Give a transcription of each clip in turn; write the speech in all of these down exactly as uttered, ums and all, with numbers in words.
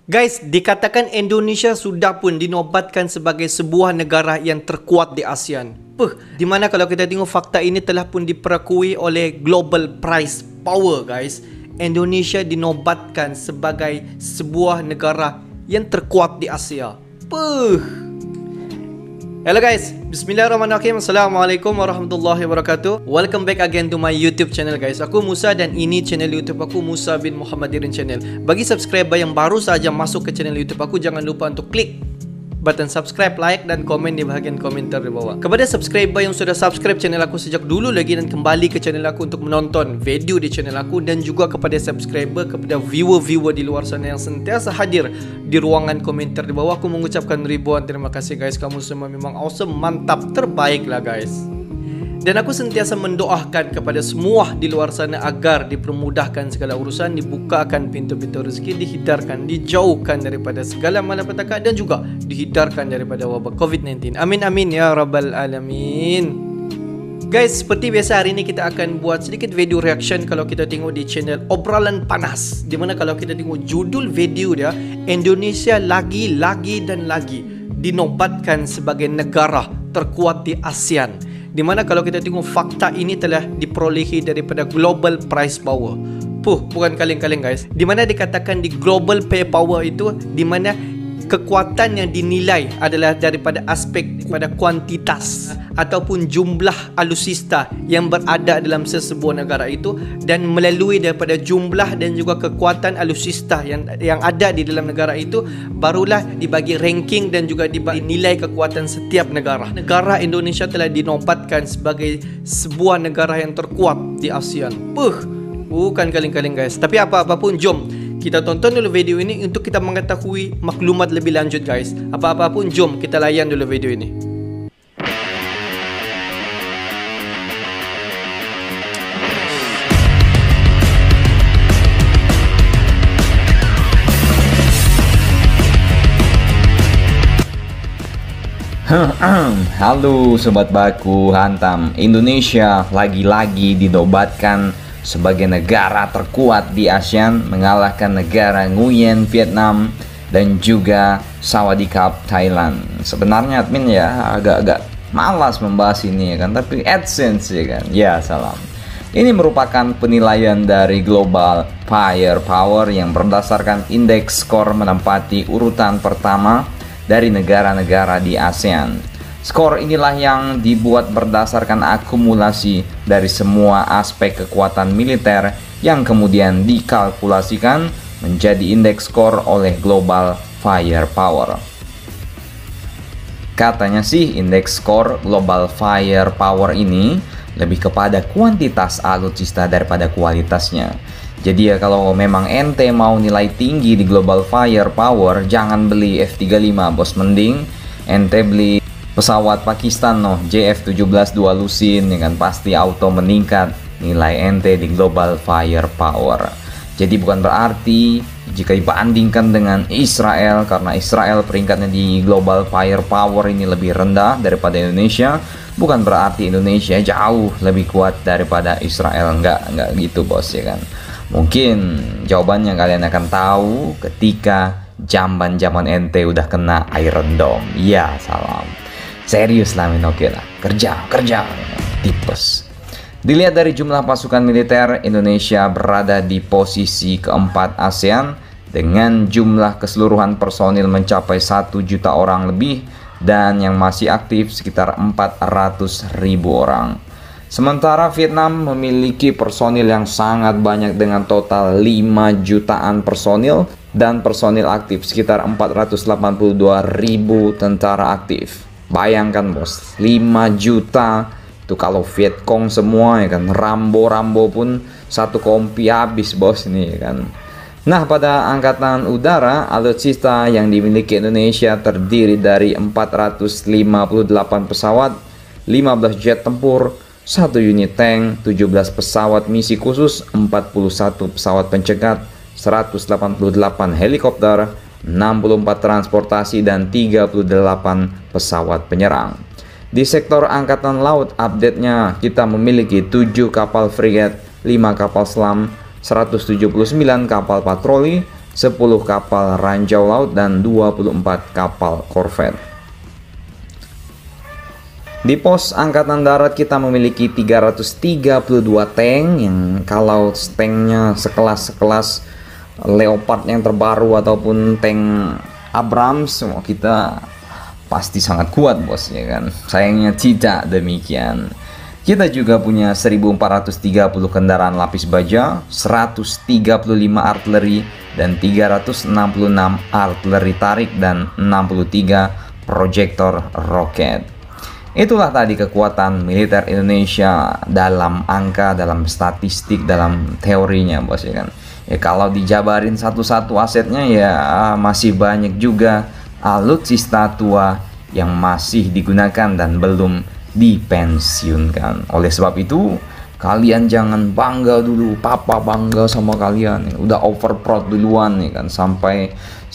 Guys, dikatakan Indonesia sudah pun dinobatkan sebagai sebuah negara yang terkuat di ASEAN. Puh, di mana kalau kita tengok fakta ini telah pun diperakui oleh Global Price Power, guys. Indonesia dinobatkan sebagai sebuah negara yang terkuat di Asia. Puh. Hello guys, bismillahirrahmanirrahim. Assalamualaikum warahmatullahi wabarakatuh. Welcome back again to my YouTube channel guys. Aku Musa dan ini channel YouTube aku, Musa bin Muhammadirin Channel. Bagi subscriber yang baru saja masuk ke channel YouTube aku, jangan lupa untuk klik button subscribe, like dan komen di bahagian komentar di bawah. Kepada subscriber yang sudah subscribe channel aku sejak dulu lagi dan kembali ke channel aku untuk menonton video di channel aku, dan juga kepada subscriber, kepada viewer-viewer di luar sana yang sentiasa hadir di ruangan komentar di bawah, aku mengucapkan ribuan terima kasih guys. Kamu semua memang awesome, mantap, terbaik lah guys. Dan aku sentiasa mendoakan kepada semua di luar sana agar dipermudahkan segala urusan, dibukakan pintu-pintu rezeki, dihindarkan, dijauhkan daripada segala malapetaka, dan juga dihindarkan daripada wabak covid sembilan belas. Amin amin ya rabbal alamin. Guys, seperti biasa hari ini kita akan buat sedikit video reaction kalau kita tengok di channel Obrolan Panas, dimana kalau kita tengok judul video dia, Indonesia lagi, lagi dan lagi dinobatkan sebagai negara terkuat di ASEAN. Di mana kalau kita tengok fakta ini telah diperolehi daripada Global Price Power. Puh, bukan kaleng-kaleng guys. Di mana dikatakan di Global Pay Power itu, di mana kekuatan yang dinilai adalah daripada aspek daripada kuantitas ataupun jumlah alutsista yang berada dalam sesebuah negara itu, dan melalui daripada jumlah dan juga kekuatan alutsista yang yang ada di dalam negara itu, barulah dibagi ranking dan juga dibagi nilai kekuatan setiap negara. Negara Indonesia telah dinobatkan sebagai sebuah negara yang terkuat di ASEAN. Puh, bukan kaleng-kaleng guys. Tapi apa-apa pun, jom kita tonton dulu video ini untuk kita mengetahui maklumat lebih lanjut guys. Apa-apa pun, jom kita layan dulu video ini. Halo sobat baku hantam, Indonesia lagi-lagi dinobatkan sebagai negara terkuat di ASEAN, mengalahkan negara Nguyen Vietnam dan juga Sawadee Cup Thailand. Sebenarnya admin ya agak-agak malas membahas ini ya kan, tapi AdSense ya kan. Ya salam. Ini merupakan penilaian dari Global Firepower yang berdasarkan indeks skor menempati urutan pertama dari negara-negara di ASEAN. Skor inilah yang dibuat berdasarkan akumulasi dari semua aspek kekuatan militer yang kemudian dikalkulasikan menjadi indeks skor oleh Global Firepower. Katanya sih indeks skor Global Firepower ini lebih kepada kuantitas alutsista daripada kualitasnya. Jadi ya kalau memang ente mau nilai tinggi di Global Firepower, jangan beli F tiga puluh lima bos, mending ente beli pesawat Pakistan noh J F tujuh belas dua lusin ya kan, pasti auto meningkat nilai ente di Global Firepower. Jadi bukan berarti jika dibandingkan dengan Israel, karena Israel peringkatnya di Global Firepower ini lebih rendah daripada Indonesia, bukan berarti Indonesia jauh lebih kuat daripada Israel. Enggak, enggak gitu bos ya kan. Mungkin jawabannya kalian akan tahu ketika zaman-zaman ente udah kena Iron Dome. Ya salam. Serius lah min, oke lah. Kerja, kerja. Tipes. Dilihat dari jumlah pasukan militer, Indonesia berada di posisi keempat ASEAN dengan jumlah keseluruhan personil mencapai satu juta orang lebih, dan yang masih aktif sekitar empat ratus ribu orang. Sementara Vietnam memiliki personil yang sangat banyak dengan total lima jutaan personil, dan personil aktif sekitar empat ratus delapan puluh dua ribu tentara aktif. Bayangkan bos, lima juta itu kalau Vietcong semua ya kan, Rambo-Rambo pun satu kompi habis bos ini ya kan. Nah, pada angkatan udara, alutsista yang dimiliki Indonesia terdiri dari empat ratus lima puluh delapan pesawat, lima belas jet tempur, satu unit tank, tujuh belas pesawat misi khusus, empat puluh satu pesawat pencegat, seratus delapan puluh delapan helikopter, enam puluh empat transportasi, dan tiga puluh delapan pesawat penyerang. Di sektor angkatan laut, update-nya kita memiliki tujuh kapal frigat, lima kapal selam, seratus tujuh puluh sembilan kapal patroli, sepuluh kapal ranjau laut, dan dua puluh empat kapal korvet. Di pos Angkatan Darat kita memiliki tiga ratus tiga puluh dua tank, yang kalau tanknya sekelas-sekelas Leopard yang terbaru ataupun tank Abrams, semua kita pasti sangat kuat bos, ya kan. Sayangnya tidak demikian. Kita juga punya seribu empat ratus tiga puluh kendaraan lapis baja, seratus tiga puluh lima artileri, dan tiga ratus enam puluh enam artileri tarik, dan enam puluh tiga proyektor roket. Itulah tadi kekuatan militer Indonesia dalam angka, dalam statistik, dalam teorinya bos, ya kan. Ya kalau dijabarin satu-satu asetnya ya masih banyak juga alutsista tua yang masih digunakan dan belum dipensiunkan. Oleh sebab itu, kalian jangan bangga dulu. Papa bangga sama kalian, udah overproud duluan nih kan, sampai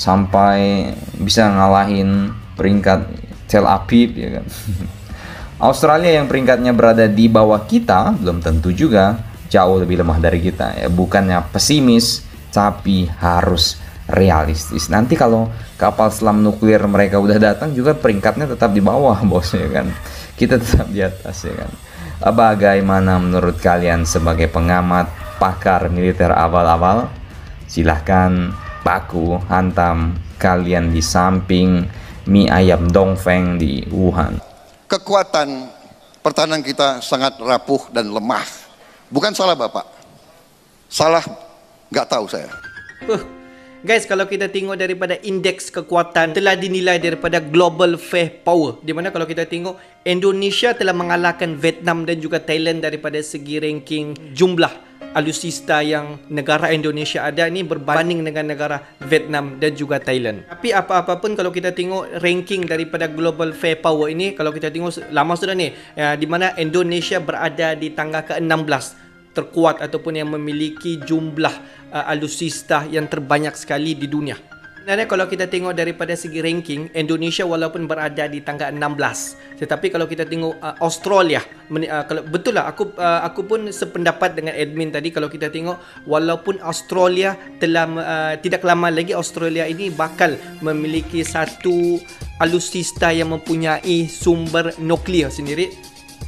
sampai bisa ngalahin peringkat Tel Aviv, ya kan. Australia yang peringkatnya berada di bawah kita belum tentu juga jauh lebih lemah dari kita, ya. Bukannya pesimis, tapi harus realistis. Nanti kalau kapal selam nuklir mereka udah datang juga peringkatnya tetap di bawah bos, ya kan. Kita tetap di atas, ya kan. Bagaimana menurut kalian sebagai pengamat, pakar militer awal-awal? Silahkan baku hantam kalian di samping mie ayam Dongfeng di Wuhan. Kekuatan pertahanan kita sangat rapuh dan lemah. Bukan salah Bapak. Salah nggak tahu saya. Uh. Guys, kalau kita tengok daripada indeks kekuatan telah dinilai daripada Global Firepower, di mana kalau kita tengok Indonesia telah mengalahkan Vietnam dan juga Thailand daripada segi ranking jumlah alutsista yang negara Indonesia ada ni berbanding dengan negara Vietnam dan juga Thailand. Tapi apa-apa pun kalau kita tengok ranking daripada Global Firepower ini, kalau kita tengok lama sudah ni, ya, di mana Indonesia berada di tangga ke enam belas terkuat ataupun yang memiliki jumlah uh, alutsista yang terbanyak sekali di dunia. Dan kalau kita tengok daripada segi ranking, Indonesia walaupun berada di tangga enam belas, tetapi kalau kita tengok uh, Australia, uh, kalau betul lah aku uh, aku pun sependapat dengan admin tadi. Kalau kita tengok walaupun Australia telah uh, tidak lama lagi Australia ini bakal memiliki satu alutsista yang mempunyai sumber nuklear sendiri,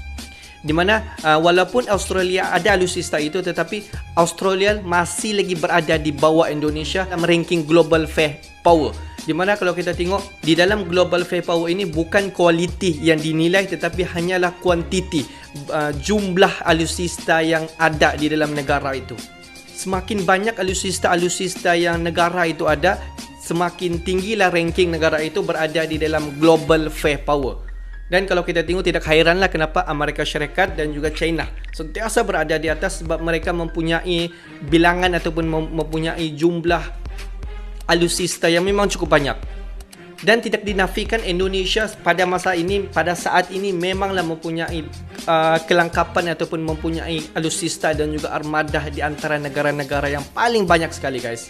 di mana uh, walaupun Australia ada alutsista itu, tetapi Australia masih lagi berada di bawah Indonesia dalam ranking Global Firepower. Di mana kalau kita tengok di dalam Global Firepower ini bukan kualiti yang dinilai, tetapi hanyalah kuantiti, uh, jumlah alutsista yang ada di dalam negara itu. Semakin banyak alutsista-alutsista yang negara itu ada, semakin tinggilah ranking negara itu berada di dalam Global Firepower. Dan kalau kita tengok, tidak hairanlah kenapa Amerika Syarikat dan juga China sentiasa berada di atas, sebab mereka mempunyai bilangan ataupun mempunyai jumlah alutsista yang memang cukup banyak. Dan tidak dinafikan Indonesia pada masa ini, pada saat ini memanglah mempunyai uh, kelengkapan ataupun mempunyai alutsista dan juga armada di antara negara-negara yang paling banyak sekali, guys.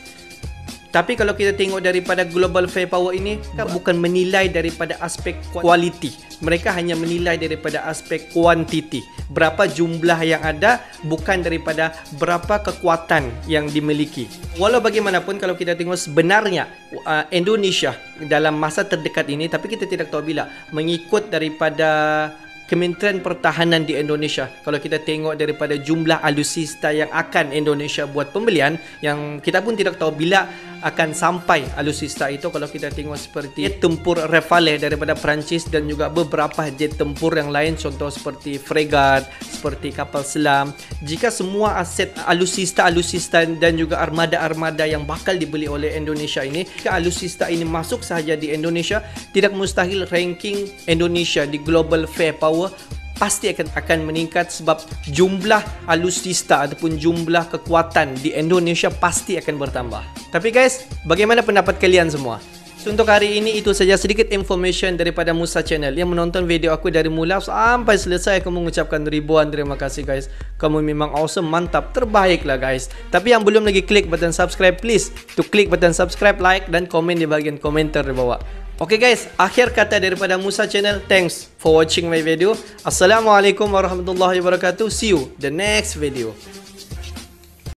Tapi kalau kita tengok daripada Global Firepower ini, mereka bukan menilai daripada aspek kualiti, mereka hanya menilai daripada aspek kuantiti. Berapa jumlah yang ada, bukan daripada berapa kekuatan yang dimiliki. Walau bagaimanapun kalau kita tengok sebenarnya uh, Indonesia dalam masa terdekat ini, tapi kita tidak tahu bila, mengikut daripada Kementerian Pertahanan di Indonesia, kalau kita tengok daripada jumlah alutsista yang akan Indonesia buat pembelian, yang kita pun tidak tahu bila akan sampai alutsista itu. Kalau kita tengok seperti jet tempur Rafale daripada Perancis dan juga beberapa jet tempur yang lain, contoh seperti fregat, seperti kapal selam, jika semua aset alutsista-alutsista dan juga armada-armada yang bakal dibeli oleh Indonesia ini, jika alutsista ini masuk sahaja di Indonesia, tidak mustahil ranking Indonesia di Global Firepower pasti akan akan meningkat, sebab jumlah alutsista ataupun jumlah kekuatan di Indonesia pasti akan bertambah. Tapi guys, bagaimana pendapat kalian semua? So, untuk hari ini itu saja sedikit information daripada Musa Channel. Yang menonton video aku dari mula sampai selesai, aku mengucapkan ribuan terima kasih guys. Kamu memang awesome, mantap, terbaik lah guys. Tapi yang belum lagi klik button subscribe, please to klik button subscribe, like dan komen di bahagian komentar di bawah. Oke okay guys, akhir kata daripada Musa Channel. Thanks for watching my video. Assalamualaikum warahmatullahi wabarakatuh. See you the next video.